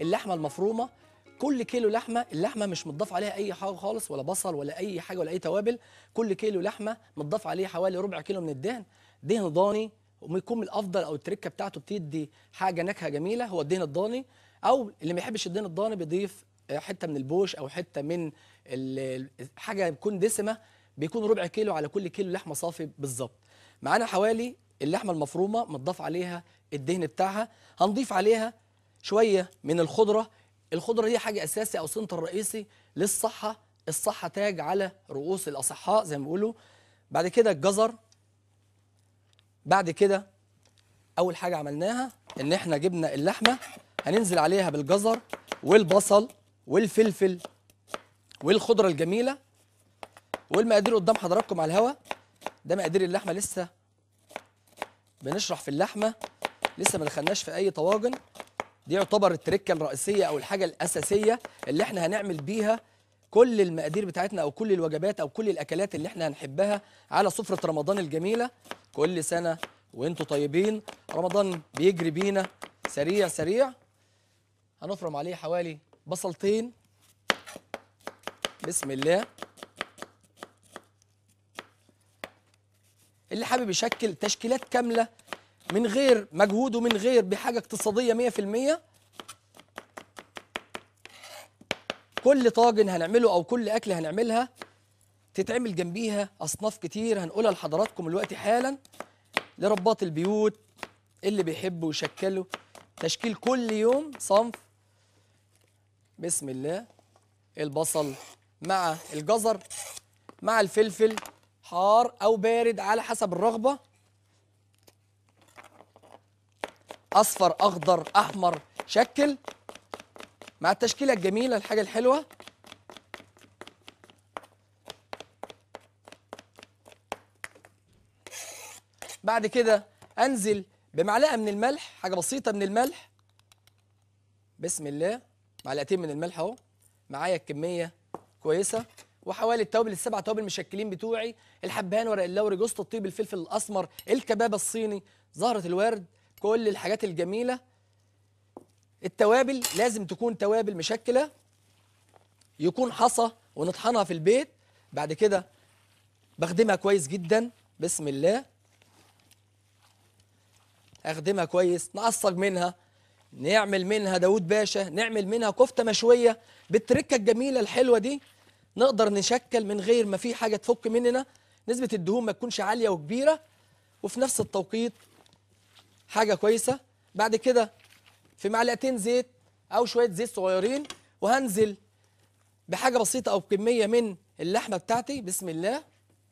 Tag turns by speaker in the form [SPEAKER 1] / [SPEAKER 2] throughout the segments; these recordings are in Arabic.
[SPEAKER 1] اللحمه المفرومه. كل كيلو لحمه، اللحمه مش متضاف عليها اي حاجه خالص، ولا بصل ولا اي حاجه ولا اي توابل. كل كيلو لحمه متضاف عليه حوالي ربع كيلو من الدهن، دهن ضاني. ويكون من الافضل، او التركه بتاعته بتدي حاجه نكهه جميله، هو الدهن الضاني. او اللي ما يحبش الدهن الضاني بيضيف حته من البوش، او حته من حاجه بتكون دسمه، بيكون ربع كيلو على كل كيلو لحمه صافي بالظبط. معانا حوالي اللحمه المفرومه متضاف عليها الدهن بتاعها، هنضيف عليها شويه من الخضره. الخضره دي حاجه اساسي او سنتر رئيسي للصحه، الصحه تاج على رؤوس الاصحاء زي ما بيقولوا. بعد كده الجزر. بعد كده اول حاجه عملناها ان احنا جبنا اللحمه، هننزل عليها بالجزر والبصل والفلفل والخضره الجميله. والمقادير قدام حضراتكم على الهوا، ده مقادير اللحمه. لسه بنشرح في اللحمه، لسه ما دخلناش في اي طواجن. دي يعتبر التركه الرئيسيه او الحاجه الاساسيه اللي احنا هنعمل بيها كل المقادير بتاعتنا، او كل الوجبات، او كل الاكلات اللي احنا هنحبها على سفره رمضان الجميله. كل سنه وانتم طيبين، رمضان بيجري بينا سريع سريع. هنفرم عليه حوالي بصلتين، بسم الله. اللي حابب يشكل تشكيلات كامله من غير مجهود ومن غير بحاجه اقتصاديه 100%، كل طاجن هنعمله او كل اكله هنعملها تتعمل جنبيها اصناف كتير هنقولها لحضراتكم دلوقتي حالا، لرباط البيوت اللي بيحبوا يشكلوا تشكيل كل يوم صنف. بسم الله. البصل مع الجزر مع الفلفل، حار او بارد على حسب الرغبه، اصفر اخضر احمر، شكل مع التشكيله الجميله الحاجه الحلوه. بعد كده انزل بمعلقه من الملح، حاجه بسيطه من الملح. بسم الله. معلقتين من الملح اهو، معايا الكميه كويسه. وحوالي التوابل ال7 توابل مشكلين بتوعي: الحبهان، ورق اللوري، جوز الطيب، الفلفل الاسمر، الكباب الصيني، زهره الورد، كل الحاجات الجميله. التوابل لازم تكون توابل مشكله، يكون حصى ونطحنها في البيت. بعد كده بخدمها كويس جدا، بسم الله. اخدمها كويس، نعصج منها، نعمل منها داود باشا، نعمل منها كفته مشويه. بالتركه الجميله الحلوه دي نقدر نشكل من غير ما في حاجه تفك مننا، نسبه الدهون ما تكونش عاليه وكبيره، وفي نفس التوقيت حاجه كويسه. بعد كده في معلقتين زيت او شويه زيت صغيرين، وهنزل بحاجه بسيطه او كميه من اللحمه بتاعتي، بسم الله.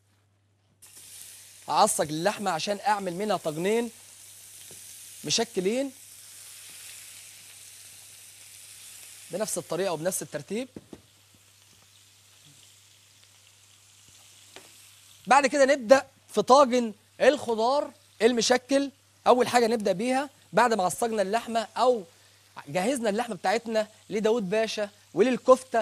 [SPEAKER 1] اعصج اللحمه عشان اعمل منها طاجنين مشكلين بنفس الطريقه وبنفس الترتيب. بعد كده نبدا في طاجن الخضار المشكل. اول حاجه نبدا بيها بعد ما عصجنا اللحمه او جهزنا اللحمه بتاعتنا لداود باشا وللكفته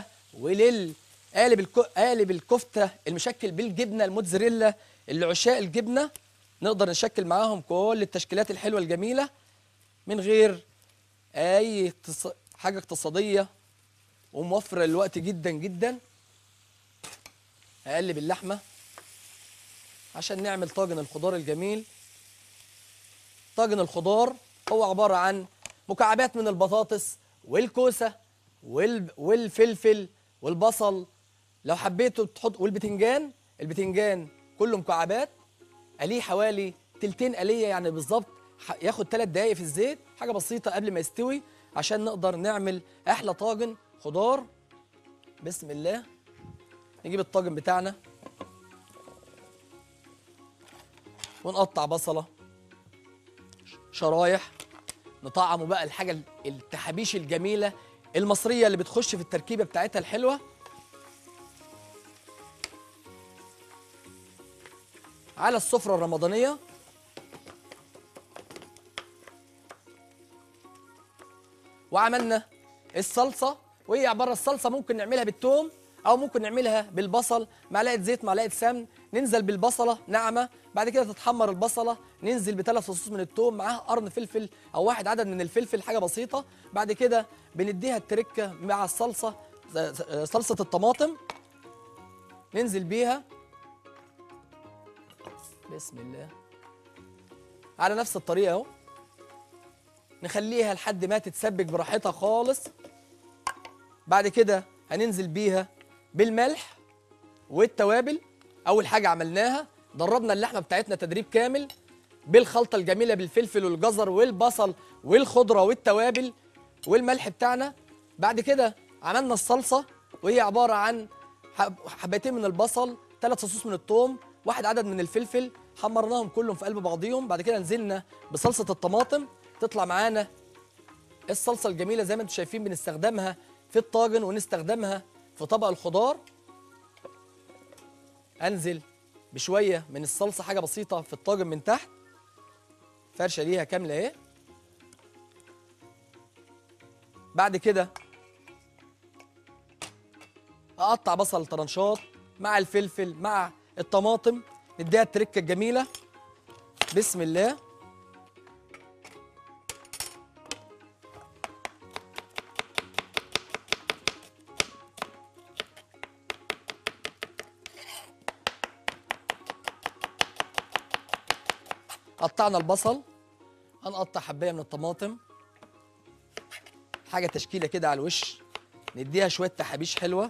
[SPEAKER 1] قالب الكفته المشكل بالجبنه الموتزاريلا، اللي عشاق الجبنه نقدر نشكل معاهم كل التشكيلات الحلوه الجميله من غير اي حاجه اقتصاديه وموفره للوقت جدا جدا. هقلب اللحمه عشان نعمل طاجن الخضار الجميل. طاجن الخضار هو عباره عن مكعبات من البطاطس والكوسه والفلفل والبصل، لو حبيتوا تحط، والبتنجان. البتنجان كله مكعبات، قليه حوالي تلتين قليه يعني بالظبط، ياخد 3 دقايق في الزيت، حاجه بسيطه قبل ما يستوي عشان نقدر نعمل احلى طاجن خضار. بسم الله. نجيب الطاجن بتاعنا ونقطع بصله شرايح، نطعمه بقى الحاجه التحابيش الجميله المصريه اللي بتخش في التركيبه بتاعتها الحلوه على السفره الرمضانيه. وعملنا الصلصه، وهي عباره الصلصه ممكن نعملها بالثوم او ممكن نعملها بالبصل، معلقه زيت معلقه سمن، ننزل بالبصله ناعمه، بعد كده تتحمر البصله، ننزل بثلاث فصوص من الثوم معاها قرن فلفل او واحد عدد من الفلفل، حاجه بسيطه. بعد كده بنديها التركه مع الصلصه، صلصه الطماطم، ننزل بيها بسم الله على نفس الطريقه اهو، نخليها لحد ما تتسبك براحتها خالص. بعد كده هننزل بيها بالملح والتوابل. اول حاجه عملناها دربنا اللحمه بتاعتنا تدريب كامل بالخلطه الجميله بالفلفل والجزر والبصل والخضره والتوابل والملح بتاعنا. بعد كده عملنا الصلصه، وهي عباره عن حبتين من البصل، 3 فصوص من الثوم، واحد عدد من الفلفل، حمرناهم كلهم في قلب بعضيهم. بعد كده نزلنا بصلصه الطماطم، تطلع معانا الصلصه الجميله زي ما انتم شايفين. بنستخدمها في الطاجن ونستخدمها في طبق الخضار. انزل بشويه من الصلصه حاجه بسيطه في الطاجن من تحت، فرشه ليها كامله اهي. بعد كده اقطع بصل طرنشات مع الفلفل مع الطماطم، نديها التركه الجميله بسم الله. قطعنا البصل، هنقطع حبايه من الطماطم، حاجه تشكيله كده على الوش، نديها شويه تحابيش حلوه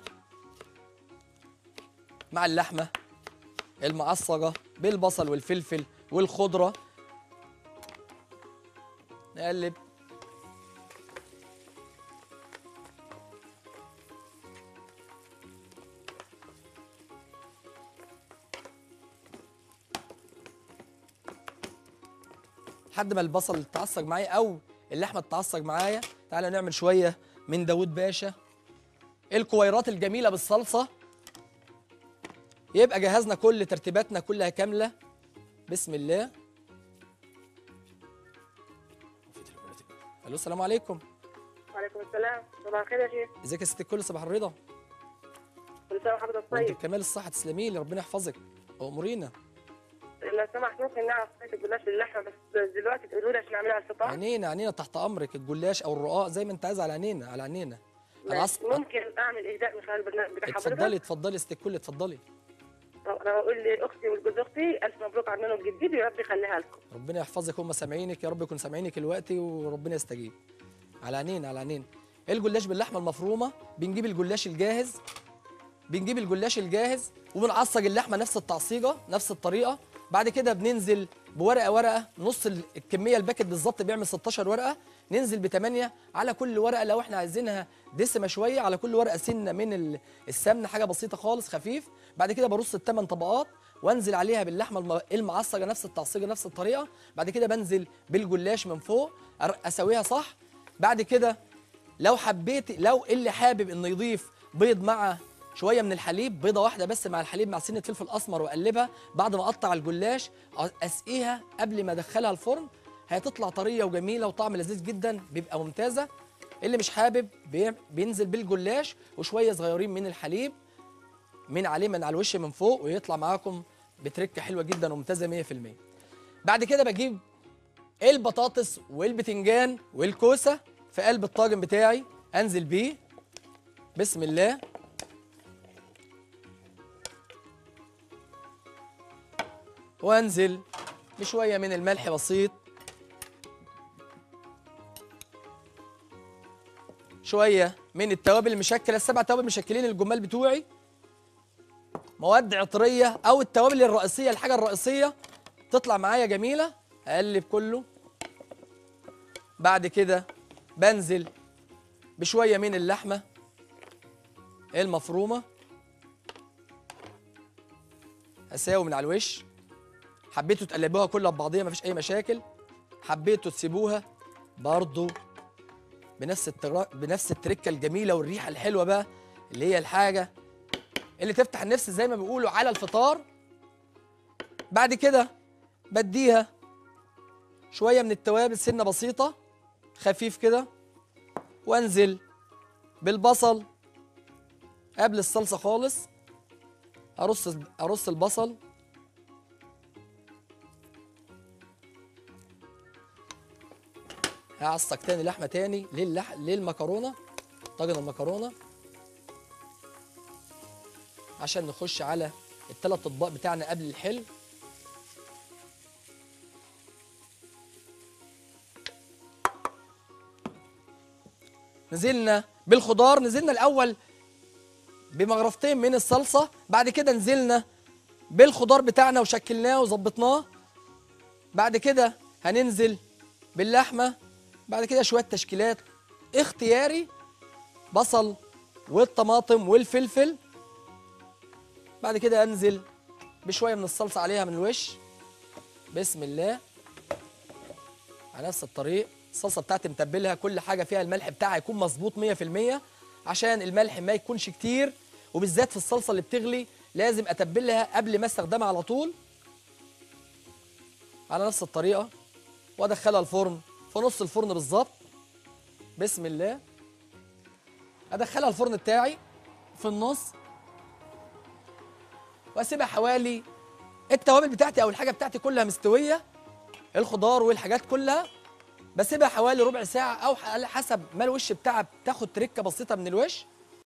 [SPEAKER 1] مع اللحمه المعصجه بالبصل والفلفل والخضره، نقلب. لحد ما البصل يتعصج معايا او اللحمه تتعصج معايا. تعالى نعمل شويه من داوود باشا، الكويرات الجميله بالصلصه. يبقى جهزنا كل ترتيباتنا كلها كامله بسم الله. الو السلام عليكم.
[SPEAKER 2] وعليكم السلام، صباح الخير يا شيخ.
[SPEAKER 1] ازيك يا ست الكل؟ صباح الرضا.
[SPEAKER 2] كل سنه وحضرتك
[SPEAKER 1] وانت
[SPEAKER 2] طيب.
[SPEAKER 1] بكمال الصحه، تسلمي لي، ربنا يحفظك. امورينا.
[SPEAKER 2] لو سمحت ممكن نعرف طريقه الجلاش باللحمه بس دلوقتي تقولوا لي عشان نعملها على الفطار؟
[SPEAKER 1] عينينا عينينا تحت امرك، الجلاش او الرقاق زي ما انت عايز، على عينينا على عينينا.
[SPEAKER 2] ممكن اعمل اهداء من خلال البرنامج بتاع حضرتك؟
[SPEAKER 1] اتفضلي اتفضلي يا ست الكل، اتفضلي.
[SPEAKER 2] انا بقول لاختي والجوز اختي الف مبروك على المنى الجديد ويا رب يخليها لكم.
[SPEAKER 1] ربنا يحفظك، هم سامعينك، يا رب يكونوا سامعينك دلوقتي وربنا يستجيب. على عينينا على عينينا. الجلاش باللحمه المفرومه، بنجيب الجلاش الجاهز وبنعصج اللحمه نفس التعصيجه نفس الطريقه. بعد كده بننزل بورقه نص الكميه الباكت بالظبط بيعمل 16 ورقه، ننزل ب8 على كل ورقه. لو احنا عايزينها دسمه شويه على كل ورقه سنه من السمنه، حاجه بسيطه خالص خفيف. بعد كده برص ال8 طبقات وانزل عليها باللحمه المعصجه نفس التعصيجه نفس الطريقه. بعد كده بنزل بالجلاش من فوق اسويها صح. بعد كده لو اللي حابب انه يضيف بيض مع شويه من الحليب، بيضه واحده بس مع الحليب مع سنه فلفل اسمر، واقلبها. بعد ما اقطع الجلاش اسقيها قبل ما ادخلها الفرن، هتطلع طريه وجميله وطعم لذيذ جدا، بيبقى ممتازه. اللي مش حابب بينزل بالجلاش وشويه صغيرين من الحليب من على الوش من فوق، ويطلع معاكم بتركه حلوه جدا وممتازه 100%. بعد كده بجيب البطاطس والبتنجان والكوسه في قلب الطاجن بتاعي، انزل بيه بسم الله. وانزل بشويه من الملح بسيط، شويه من التوابل المشكله، ال7 توابل مشكلين الجمال بتوعي، مواد عطريه او التوابل الرئيسيه، الحاجه الرئيسيه تطلع معايا جميله. اقلب كله. بعد كده بنزل بشويه من اللحمه المفرومه، اساوي من على الوش. حبيتوا تقلبوها كلها ببعضيها مفيش اي مشاكل، حبيتوا تسيبوها برضو بنفس التركه الجميله والريحه الحلوه بقى، اللي هي الحاجه اللي تفتح النفس زي ما بيقولوا على الفطار. بعد كده بديها شويه من التوابل سنه بسيطه خفيف كده، وانزل بالبصل قبل الصلصه خالص ارص البصل، هعصق تاني لحمه تاني للمكرونه، طاجن المكرونه، عشان نخش على الثلاث اطباق بتاعنا قبل الحلو. نزلنا بالخضار، نزلنا الاول بمغرفتين من الصلصه، بعد كده نزلنا بالخضار بتاعنا وشكلناه وظبطناه، بعد كده هننزل باللحمه، بعد كده شويه تشكيلات اختياري، بصل والطماطم والفلفل، بعد كده انزل بشويه من الصلصه عليها من الوش. بسم الله. على نفس الطريق الصلصه بتاعتي متبلها، كل حاجه فيها الملح بتاعها يكون مظبوط 100%، عشان الملح ما يكونش كتير، وبالذات في الصلصه اللي بتغلي لازم اتبلها قبل ما استخدمها على طول. على نفس الطريقه وادخلها الفرن في نص الفرن بالظبط. بسم الله. ادخلها الفرن بتاعي في النص واسيبها حوالي، التوابل بتاعتي او الحاجه بتاعتي كلها مستويه، الخضار والحاجات كلها، بسيبها حوالي ربع ساعه او على حسب ما الوش بتاعها بتاخد تركه بسيطه من الوش.